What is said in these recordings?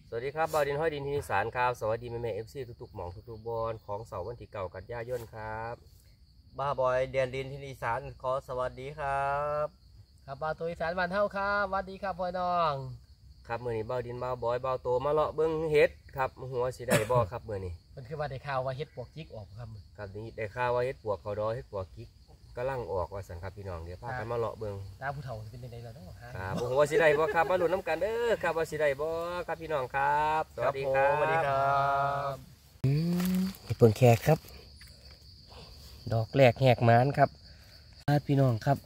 สวัสดีครับบ่าวดินห้อยดินทินิสารครับสวัสดีแม่เอฟซีทุกๆหม่องทุกๆบอลของเสาร์วันที่9 กันยายนครับบ้าบอยเดียนดินทินิสารขอสวัสดีครับครับบ่าวตัวอีสานบ้านเฮาครับสวัสดีครับพ่อน้องครับมื้อนี้บ่าวดินบ่าวบอยบ่าวโตมาเลาะเบิ้งเฮ็ดครับหัวสิได้บ่ครับมื้อนี้มันคือว่าได้ข่าวว่าเฮ็ดปวกจิกออกครับครับนี่ได้ข่าวว่าเฮ็ดปวกเขาดอเฮ็ดปวกกิ๊กกำลังออกว่าสั่นครับพี่น้องเดี๋ยวพากันมาเลาะเบิ้งตาผู้เฒ่าเป็นยังไงล่ะเนาะครับหัวสิได้บ่ครับมาลุ้นน้ำกันเด้อครับว่าสิได้บ่ครับพี่น้องครับสวัสดีครับสวัสดีครับเพิ่งแขกครับดอกแรกแหกมานครับพี่น้องครับ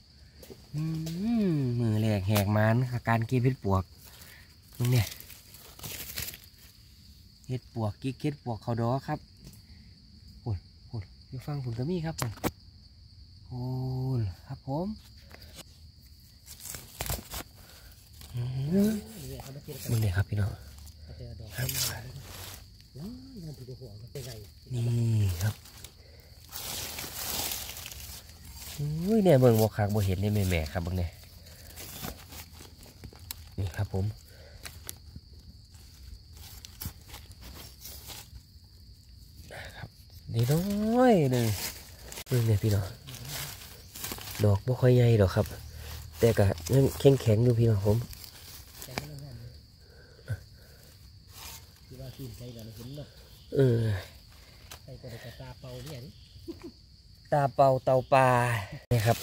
มือแรกแหกมานการเก็บเห็ดปวกนี่เนี่ยเห็ดปวกกิ๊กเห็ดปวกเขาดอครับโอ้ยอยู่ฟังผมก็มีครับโอ้ยครับผมมึงเนี่ยครับพี่น้องนี่ครับอุ้ยเนี่ยเบิ่งบวกขากบวเห็นเนี่ยแม่ครับเบิ่งเนี่ยนี่ครับผมครับนี่น้อยหนึ่งเบิ่งเนี่ยพี่น้องดอกบ่ค่อยใหญ่ดอกครับแต่ก็ยังแข็งอยู่พี่น้องผมใส่ตัวเด็กตาเป่าเนี่ยตาเป่าเตาปลาเนี่ยครับ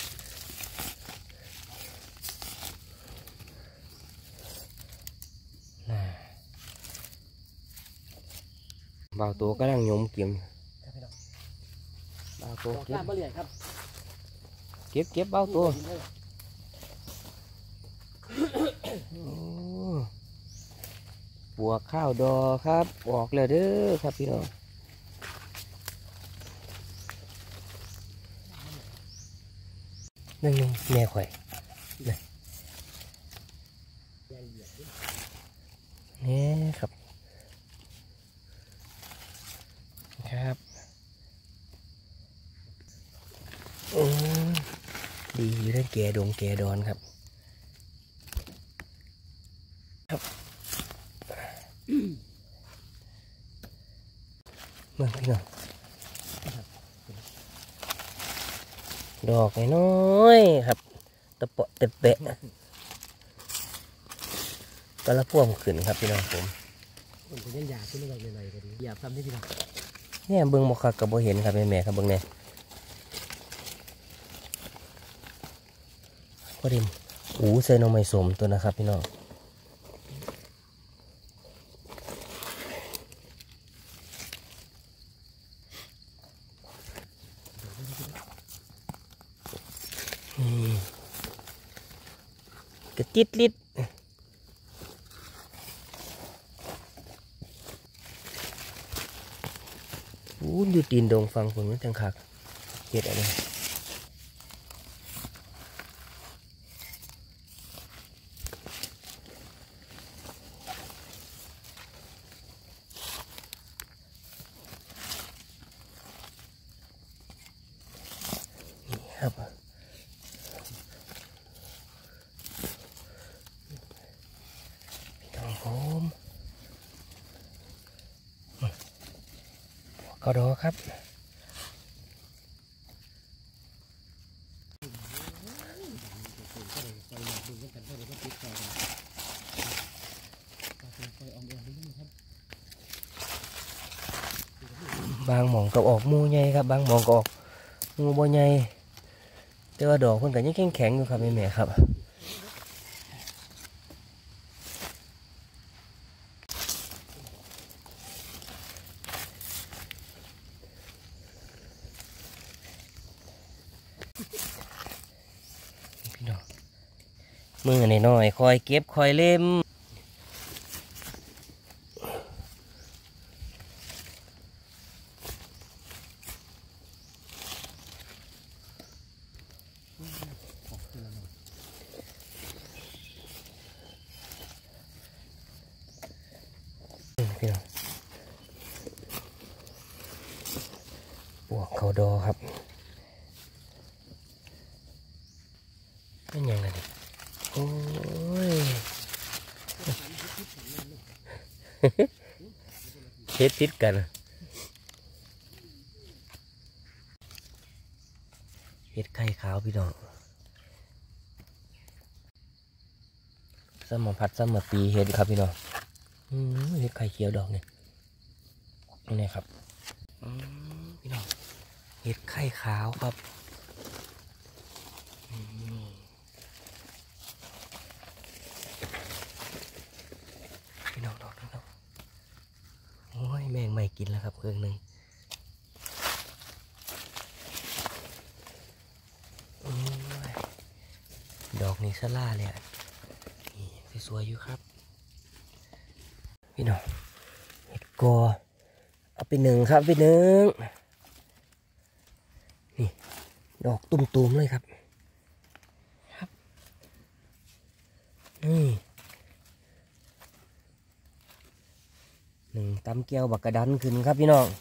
เบาตัวก็ดังยมเกี่ยมเบาตัวเก็บครับเก็บเบาตัวปวกข้าวดอครับออกเลยเด้อครับพี่น้องนั่นแม่ข่อยนี่ครับครับดีอยู่ได้แก่ดงแก่ดอนครับเมื่อพี่น้องดอกน้อยครับตะเปาะตะเปะก็ละพ่วงขึ้นครับพี่น้องผมจะยังหยาบขึ้นอะไรหน่อยๆก็ดีหยาบทำได้พี่น้องเนี่ยเบิ้งบกคักกับบ่เห็นครับแม่ครับเบิ้งเนี่ยพอดีใส่นมไม้สมตัวนะครับพี่น้องกระติดลิดอยู่ตีนดงฟังผมมันจังคักเห็ดอะไรนี่ครับผมก็ดอครับบางหม่องก็ออกมูใหญ่ครับบางหม่องก็ออกมูบ่ใหญ่แต่ว่าดอกเพิ่นก็ยังแข็งอยู่ครับแม่ครับมือน้อยๆคอยเก็บคอยเล่มปวกเขาดอครับเป็นยังไงโอ้ยเฮ็ดติดกันเฮ็ดไข่ขาวพี่น้องสมพัดสมปีเฮ็ดครับพี่น้องเฮ็ดไข่เขียวดอกเนี่ยนี่ครับพี่น้องเห็ดไข่ขาวครับพี่น้องดอกนึงครับโอ้ยแมงไม่กินแล้วครับเครื่องหนึ่งดอกนี้ซาล่าเลยนี่สวยๆอยู่ครับพี่น้องเห็ดกอเอาไปหนึ่งครับไปหนึ่งนี่ดอกตุ่มๆเลยครับครับนี่หนึ่งตำแก้วบักกระดันขึ้นครับพี่น้อง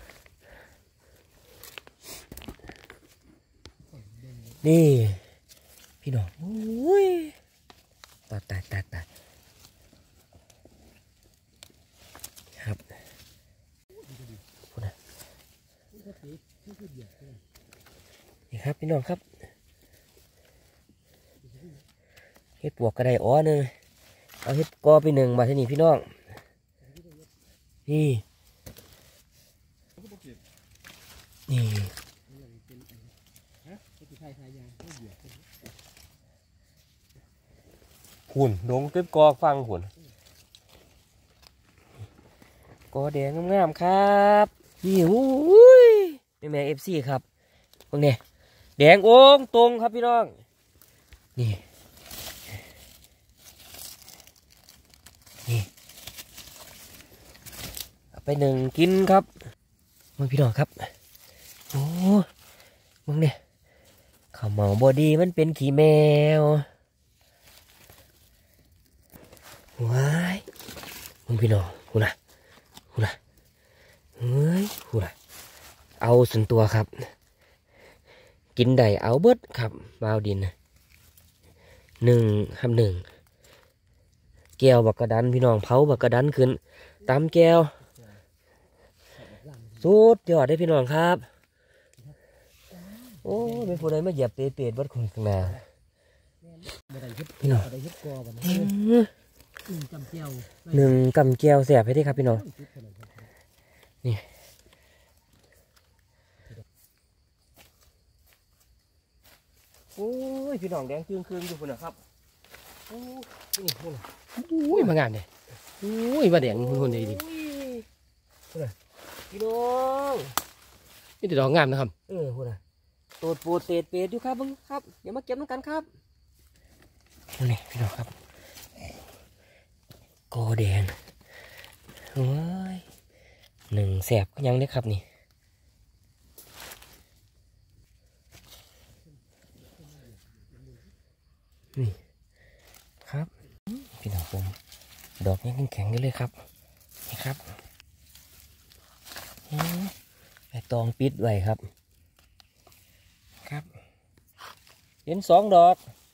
นี่พี่น้องโอ้ยตายครับพูดนะนี่ครับพี่น้องครับเฮ็ดปวกกระไดอ้อหนึ่งเอาเฮ็ดกอไปหนึ่งมาที่นี่พี่น้องนี่หุ่นดงเก็บกอฟังหุ่นกอแดงงามๆครับนี่อุ้ยแม่FCครับพวกนี้แดงโอ่งตรงครับพี่น้องนี่เอาไปหนึ่งกินครับมึงพี่น้องครับโอ้มึงเนี่ยข้าวเหมาบอดีมันเป็นขี้แมวว้ายมึงพี่น้องหูนะเฮ้ยหูนะเอาส่วนตัวครับกินได้เอาเบิดครับบาวดินหนึ่งแก้วบักกระดันพี่น้องเผาบักกระดันขึ้นตามแก้วสุดยอดได้พี่น้องครับโอ้เป็นผู้ใดมาเหยียบเปรตวัดคนข้างหน้าพี่น้องหนึ่งกำแก้วแสบให้ได้ครับพี่น้องนี่โอ้ยพี่น้องแดงคืนอยู่คนนะครับโอ้ยนี่คนอุ้ยมางานเนี่ยอุ้ยมาแดงคนดีพี่น้องนี่แต่ดอกงามนะครับคนน่ะโตดปูเตดเปรตอยู่ครับมึงครับอย่ามาเก็บน้ำกันครับนี่พี่น้องครับกอแดงโอ้ยหนึ่งแสบก็ยังได้ครับนี่นี่ครับพี่น้องผมดอกยังแข็งๆเลยครับนี่ครับใบตองปิดไว้ครับครับเห็น2 ดอก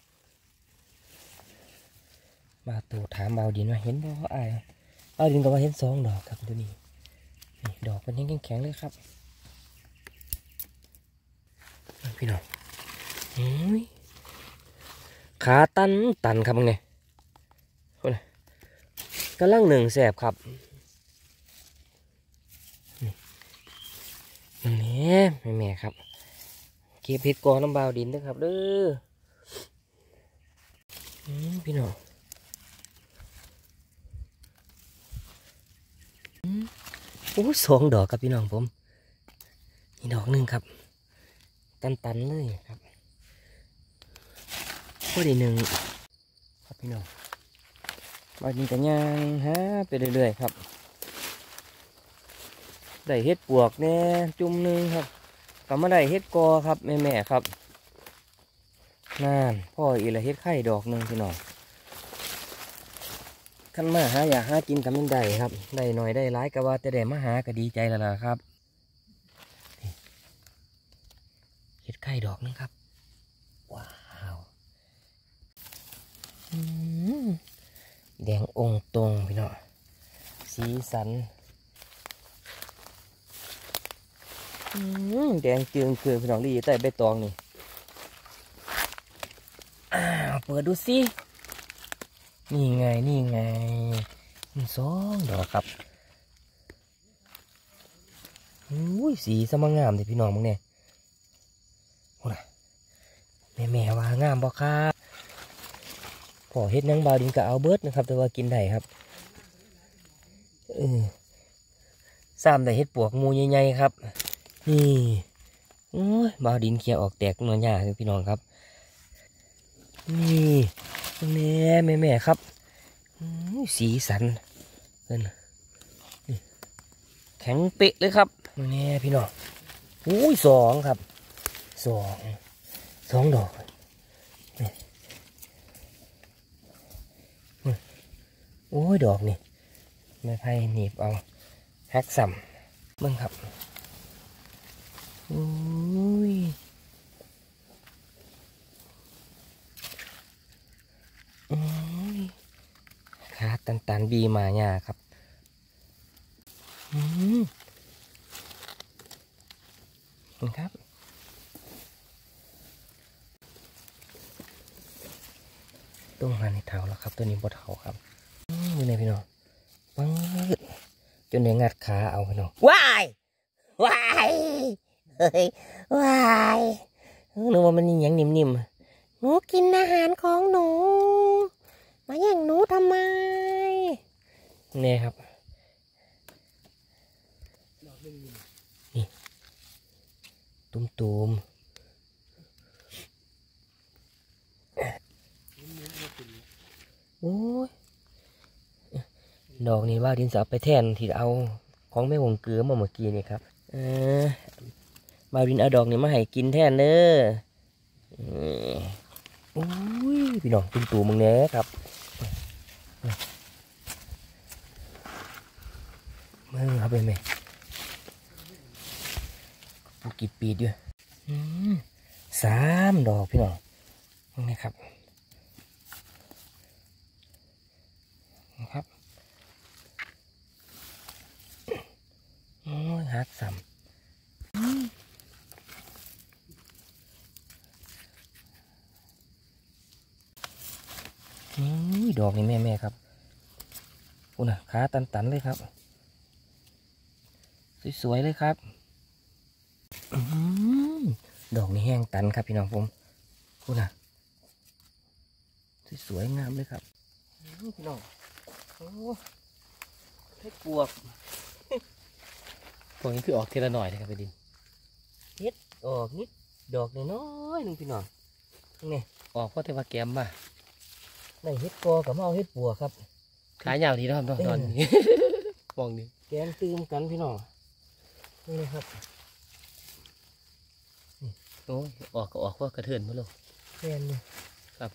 มาตูถามเบาดินว่าเห็นบ่เขาอายเบาดินก็ว่าเห็น2 ดอกครับดูนี่ดอกมันยังแข็งๆเลยครับพี่น้องขาตันครับมึงไงคนกำลังหนึ่งแสบครับนี่แม่ครับเก็บเห็ดกอน้ำเบาดินด้วยครับเด้อพี่น้องโอ้2 ดอกครับพี่น้องผมอีกดอกหนึ่งครับตันเลยครับพอดีหนึ่งครับพี่น้องมากินกันย่างฮะไปเรื่อยๆครับได้เห็ดปวกเนี่ยจุ่มหนึ่งครับก็มาได้เห็ดกอครับแม่ครับนั่นพ่ออีละเห็ดไข่ดอกหนึ่งพี่น้องขั้นมาหาอยากหากินกับมันได้ครับได้หน่อยได้หลายก็ว่าแต่ได้มาหาก็ดีใจแล้วล่ะครับเห็ดไข่ดอกนึงครับว้าวแดงองตรงพี่น้องสีสีสันแดงจึงคือพี่น้องดีใต้ใบตองนี่เปิดดูสินี่ไงสองดอกครับอุ้ยสีสมังงามเลยพี่น้องมึงเนี่ยโอ้ยแม่ว่างามบ่ครับพอเฮ็ดนังบาวดินกับเอาเบิร์ดนะครับแต่ว่ากินได้ครับซ้ำแต่เฮ็ดปวกมูใหญ่ๆครับนี่โอ้ยบาวดินเคลียร์ออกแตกหน่อยหญ้าคือพี่น้องครับนี่แม่ครับสีสันนี่แข็งเป๊ะเลยครับนี่พี่น้องอุ้ยสองครับสองดอกนี่โอ้ยดอกนี่ไม้ไผ่หนีบเอาฮักสัมเบิ่งครับอุ้ยขาตันบีมาเนี่ยครับครับต้องมาในเท้าแล้วครับตัวนี้บดเท้าครับนี่เลยพี่น้องปังจนเดี๋ยวงัดขาเอาพี่น้องว้ายเฮ้ยว้ายนึกว่ามันยังนิ่มๆหนูกินอาหารของหนูมาแย่งหนูทำไมเนี่ยครับนี่ตุ่มโอ้ยดอกนี้ว่าดินสอไปแทนที่เอาของแม่วงเกลือมาเมื่อกี้นี่ครับมาดินเอาดอกนี้มาให้กินแทนเด้อโอ้ยพี่น้องตุ่มมึงเนี้ยครับมึงเอาไปไหมปูกี่ปีด้วย3 ดอกพี่น้องนี่ครับนะครับโอ้ยฮักซ้ำดอกนี่แม่ครับคุณน่ะขาตันเลยครับสวยๆเลยครับดอกนี้แห้งตันครับพี่น้องผมคุณน่ะสวยๆงามเลยครับพี่น้องโอ้ให้ปวกพวกนี้คือออกทีละหน่อยนะครับไปดินเฮ็ดออกนิดดอกน้อยๆนึงพี่น้องนี่ออกเพราะแต่ว่าแกมมาในเฮ็ดกอกับเอาเฮ็ดปัวครับขายาวทีแล้วครับตอนนี้มองนี่แกงตืมกันพี่น้องนี่ครับโอ้ยออกก็ออกเพราะกระเทือนมาลูกแกงนี่ครับ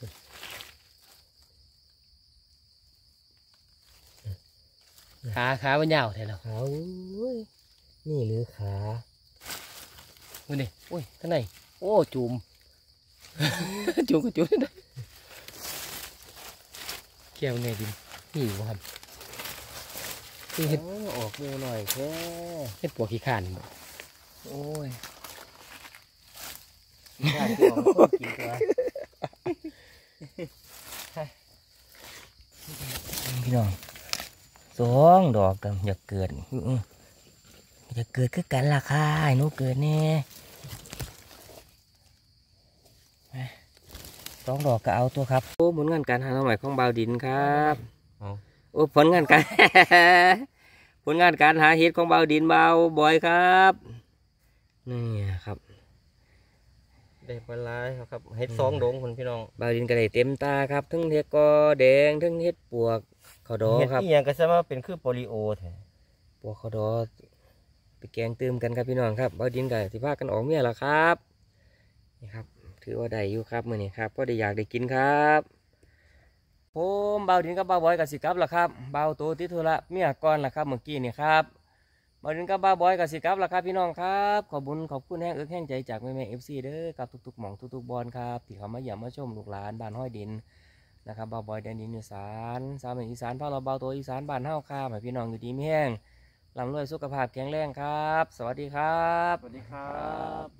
ขามันยาวแท้แล้วขานี่หรือขานี่โอ้ยข้างในโอ้จุ่มจุ่มก็จุ่มได้เกี่ยวไงดินี่วะครับที่เห็ดออกมือหน่อยแค่เห็ดปวกขี้ข่านโอ้ยขี้ข่านตัวคนกินตัวพี่น้อง2 ดอกกันอยากเกิดคือกันล่ะค่ะไอ้หนูเกิดแน่2 ดอกก็เอาตัวครับโอ้ผลงานการหาหน่อไม้ของบาวดินครับโอ้ผลงานการหาเห็ดของบาวดินบาวบอยครับนี่ครับได้ปลายครับเห็ด2 ดงคุณพี่น้องบาวดินก็ได้เต็มตาครับทั้งเห็ดกอแดงทั้งเห็ดปวกขอดอครับนี่ยังก็จะมาเป็นคือโปลิโอแท้ปวกขอดอไปแกงเติมกันครับพี่น้องครับบาวดินกับสิพากันออกเมียแล้วครับนี่ครับถือว่าได้อยู่ครับมื้อนี้ครับก็ได้อยากได้กินครับผมบาวดินกับบาวบอยกับสิกับล่ะครับบาวโตติธุระเมียก่อนล่ะครับเมื่อกี้นี่ครับบาวดินกับบาวบอยกับสิกับล่ะครับพี่น้องครับขอบคุณแห้งแห้งใจจากแม่เอฟซีเด้อกับทุกๆหม่องทุกๆบอลครับที่เขามาเยี่ยมมาชมลูกหลานบ้านห้อยดินนะครับเบาบอยแดนดินอีสานสามเหนืออีสานพ่อเราเบาตัวอีสานบ้านเฮาครับให้พี่น้องอยู่ดีมีแห้งร่ำรวยสุขภาพแข็งแรงครับสวัสดีครับสวัสดีครับ